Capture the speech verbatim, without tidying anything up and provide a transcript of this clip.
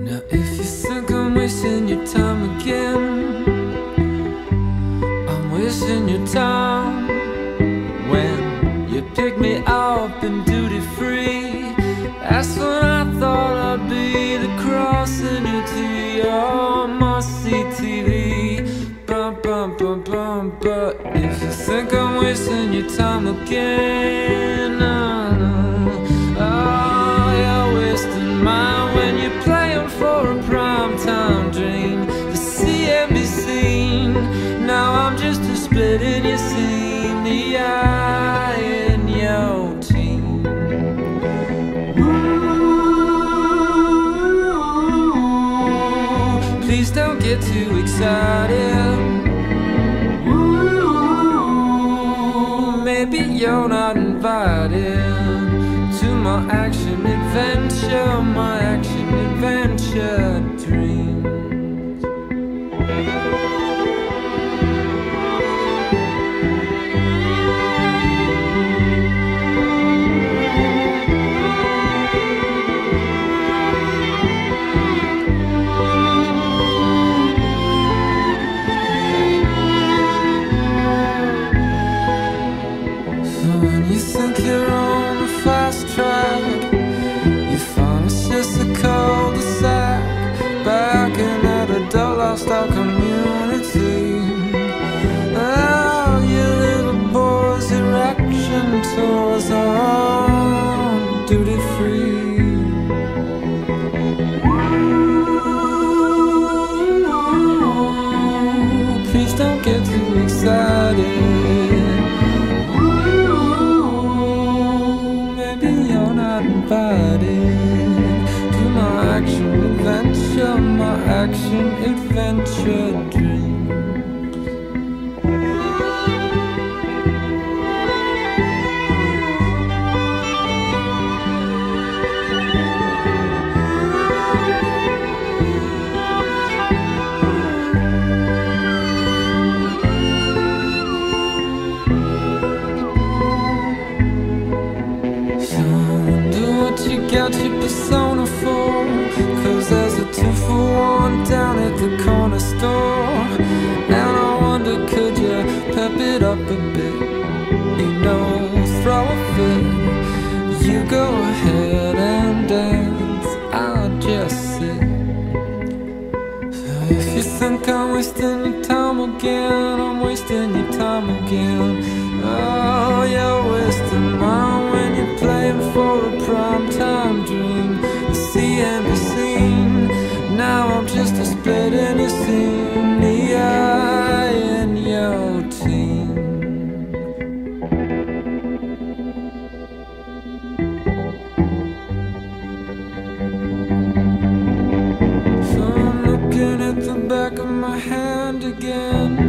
Now if you think I'm wasting your time again, I'm wasting your time. When you pick me up in duty free, that's when I thought I'd be the crossing you to your must-see T V. Bum, bum, bum, bum. But if you think I'm wasting your time again, oh, no. Oh, you're wasting mine when you're playing for a primetime dream to see and be seen. Now I'm just a split in your scene, the eye in your team. Ooh, please don't get too excited. Ooh, maybe you're not invited to my action adventure, my action adventure dreams. So when you think you're on a fast track, you find it's just a cul-de-sac, backing at a dull lost out community. Oh, you little boy's erection tours are duty free. Ooh, please don't get too excited. Invited to my action adventure, my action adventure dreams. You got your persona for, cause there's a two for one down at the corner store. And I wonder, could you pep it up a bit? You know, throw a fit. You go ahead and dance, I'll just sit. So if you think I'm wasting your time again, I'm wasting your time again. Oh, you're wasting mine when you're playing for a primetime dream to see and be seen. Now I'm just a split in your scene, the eye in your team. So I'm looking at the back of my hand again.